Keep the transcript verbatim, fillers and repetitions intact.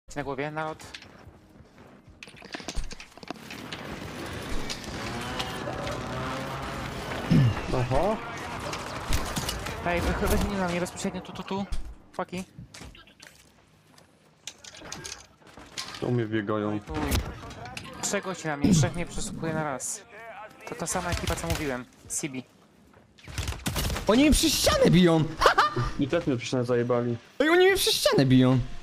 Na głowie, nalot. Oho. Ej, weźmie na mnie bezpośrednio tu, tu, tu. Chłopaki. U mnie biegają. Oj, tuj. Trzech gości na mnie, trzech mnie przesłuchuje na raz. To ta sama ekipa, co mówiłem. C B. Oni mnie przez ścianę biją! I też mnie przecież zajebali. Ej, oni mnie przez ścianę biją!